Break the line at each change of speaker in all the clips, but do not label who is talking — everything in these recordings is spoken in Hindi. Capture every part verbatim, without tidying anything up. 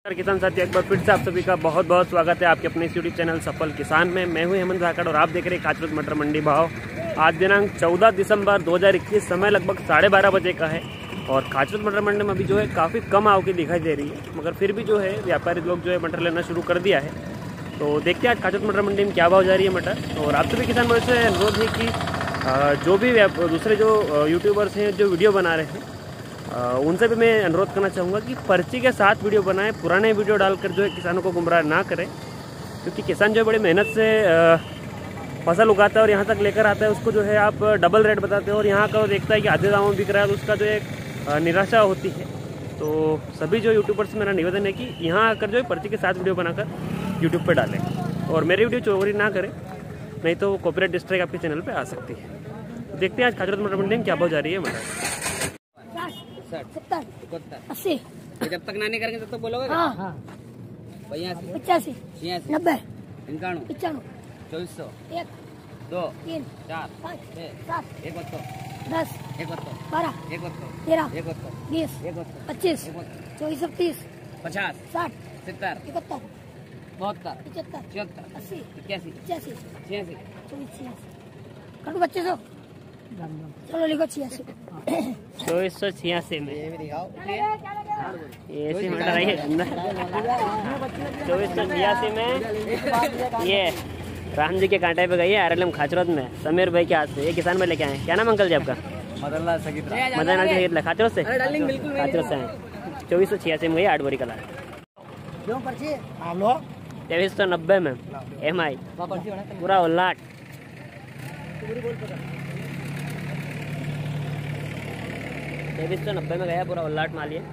किसान साथी, एक बार फिर से आप सभी का बहुत बहुत स्वागत है आपके अपने यूट्यूब चैनल सफल किसान में। मैं हूं हेमंत धाकड़ और आप देख रहे हैं खाचरोद मटर मंडी भाव। आज दिनांक चौदह दिसंबर दो हज़ार इक्कीस, समय लगभग साढ़े बारह बजे का है और खाचरोद मटर मंडी में अभी जो है काफ़ी कम आवक दिखाई दे रही है, मगर फिर भी जो है व्यापारी लोग जो है मटर लेना शुरू कर दिया है। तो देखते हैं आज खाचरोद मटर मंडी में क्या भाव जा रही है मटर। और आप सभी किसान भाइयों से अनुरोध है कि जो भी दूसरे जो यूट्यूबर्स हैं जो वीडियो बना रहे हैं उनसे भी मैं अनुरोध करना चाहूँगा कि पर्ची के साथ वीडियो बनाएं, पुराने वीडियो डालकर जो है किसानों को गुमराह ना करें, क्योंकि किसान जो है बड़ी मेहनत से फसल उगाता है और यहाँ तक लेकर आता है, उसको जो है आप डबल रेट बताते हो और यहाँ का वो देखता है कि आधे दामों में बिक रहा है, तो उसका जो एक निराशा होती है। तो सभी जो यूट्यूबर्स से मेरा निवेदन है कि यहाँ आकर जो है पर्ची के साथ वीडियो बनाकर यूट्यूब पर डालें और मेरी वीडियो चोरी ना करें, नहीं तो कॉपीराइट स्ट्राइक आपके चैनल पर आ सकती है। देखते हैं आज खाचरोद मटर मंडी में क्या भाव जा रही है मटर।
सत्तर अस्सी,
जब तक ना नहीं करेंगे तब तक बोलोगे।
हाँ
बयासी,
पचासी,
छियासी,
नब्बे,
इक्यानवे,
पचानवे,
चौबीस सौ,
एक,
दो,
तीन,
चार,
पाँच,
छः,
सात,
एक बत्तो,
दस,
एक बत्तो,
बारह,
एक बत्तो,
तेरह,
एक बत्तो,
बीस,
एक बत्तो,
पच्चीस,
एक बत्तो,
चौबीस, तीस,
पचास,
साठ,
सत्तर,
इकहत्तर,
बहत्तर,
पचहत्तर,
छिहत्तर,
अस्सी,
इक्यासी,
पचासी,
छियासी,
चौबीस, छियासी, कटू पच्चीस सौ, चलो लिखो छियासी।
चौबीस सौ छियासी में ऐसी मटर आई है अंदर। चौबीस सौ छियासी में ये राम जी के कांटे पे गई है आर एल एम खाचरोद में समीर भाई के हाथ से। ये किसान में लेके आए। क्या नाम अंकल जी आपका?
मदन लाल सगीरा।
मदन लाल सगीरा, खाचरोद से खाचरोद से हैं। चौबीस सौ छियासी में गई आठ बोरी का लाट। तेईस सौ नब्बे में एम आई पूरा उल्लाट। तेईस सौ नब्बे में गया पूरा उल्लाट माल ये।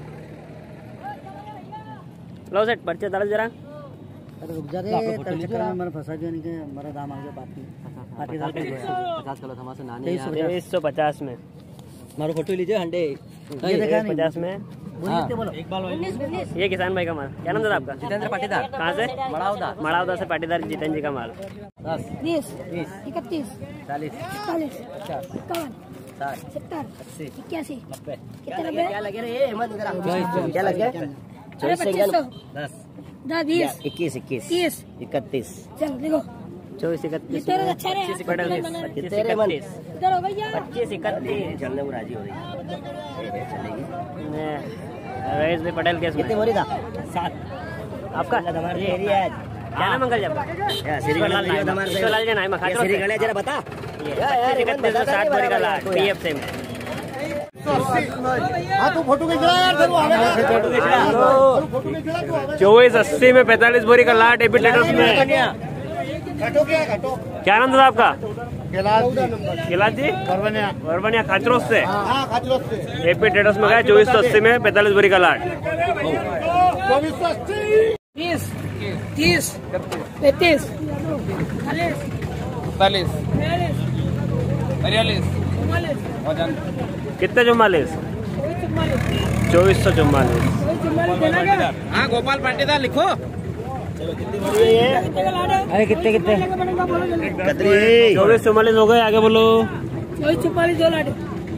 लो सेट पर्चे डाल जरा।
अरे रुक जा रे, तेरे चक्कर में मैंने फंसा दिया। नहीं के मेरा दाम आ गया बात नहीं। पाटीदार के पचास किलो थमा से नानी
तेईस सौ पचास में
मारो फोटो लीजिए हंडे।
ये देखा नहीं पचास में।
बोलो एक बाल
ये किसान भाई का माल। क्या नाम था आपका?
जितेंद्र पाटीदार।
कहाँ से?
मड़ाउदा।
मड़ाउदा से पाटीदार जितेंद्र जी का माल।
दस,
बीस, इकतीस,
चालीस,
चालीस,
पचास,
इक्यावन,
साठ,
सत्तर,
अस्सी,
इक्यासी,
नब्बे।
कितने नब्बे?
क्या लगे रे हेमंत इधर आओ। क्या लगे?
अरे पच्चीस सौ,
दस,
दस, बीस,
इक्कीस, इक्कीस,
तीस,
इकतीस।
चलो देखो
चौबीस इकतीस
तेरह अच्छा रहे।
पच्चीस
पटेल
इकतीस
बना।
पच्चीस
तेरे मन।
इकतीस
इधर हो भैया।
पच्चीस इकतीस
चलने वो राजी हो रही है। चलेगी।
रईस भाई पटेल केस
कितने
में
बोरी था?
सात। आपका
हमारी एरिया है।
क्या नाम अंकल जी आपका?
या श्री गणेश जी हमारे
ईश्वर लाल जी नाम
ये श्री गणेश जरा बता।
पच्चीस इकतीस सौ साठ बोरी का लाट पी एफ से में। चौबीस अस्सी में पैंतालीस बोरी का लाट एपी ट्रेडर्स में। क्या नाम था आपका? कैलाश जी वरवनिया खाचरोद से एपी ट्रेडर्स में गया। चौबीस सौ अस्सी में पैंतालीस बोरी का लाट।
बीस, तीस, पैंतीस,
पैंतालीस, बयालीस,
कितने चौवालीस? चौबीस सौ चौवालीस।
हाँ गोपाल पाटीदार लिखो।
अरे कितने कितने
चौबीस चौवालीस हो गए। आगे बोलो।
चौबीस चौवालीस दो लाटे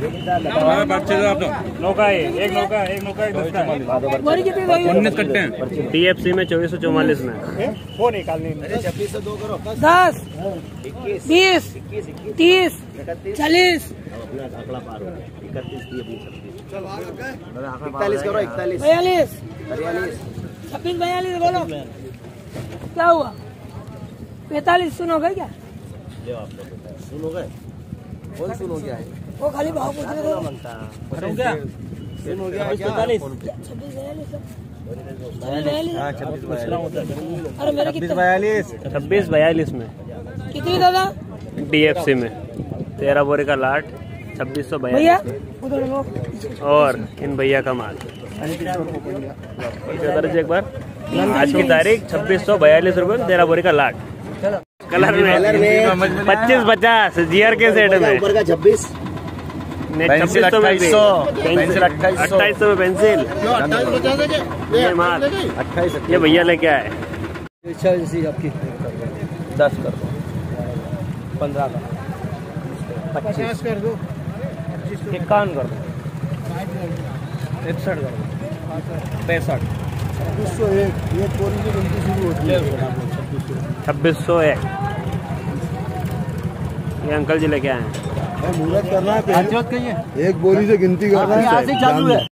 नौका है एक नौका एक नौका
बोरी कितनी गई?
उन्नीस कट्टे हैं
टी एफ सी में चौबीस सौ चौवालीस में।
दस, बीस, तीस, चालीस,
इकतालीस करो। इकतालीस,
बयालीस,
बयालीस,
छब्बीस, बयालीस बोलो। क्या हुआ? पैंतालीस सुनो गए क्या?
सुनो गए? कौन सुनो गया है?
वो खाली भाव पूछ रहे थे।
सुनो गया? सुनो गया? पैंतालीस,
छब्बीस, बयालीस,
छब्बीस, बयालीस।
अरे मेरे कितने?
बयालीस,
छब्बीस बयालीस में
कितनी दादा?
डी एफ सी में तेरह बोरी का लाट छब्बीस सौ
भैया
बयालीस।
उधर लो।
और इन भैया का माल एक बार आज की तारीख छब्बीस सौ बयालीस रूपए में तेरह बोरी का लाट। कलर में पच्चीस पचास जीआर के सेट में
ऊपर का छब्बीस,
छब्बीस सौ में पेंसिल अट्ठाईस सौ में पेंसिल। ये माल
अट्ठाईस,
ये भैया लेके आए।
आपकी दस कर दो, पंद्रह का, पच्चीस कर दो, इक्यावन कर दो, इकसठ कर दो, पैंसठ,
छब्बीस सौ एक एक बोरी की गिनती शुरू होती है
छब्बीस सौ एक। ये अंकल जी लेके आए हैं।
मुहूर्त करना है, एक बोरी से गिनती करना है।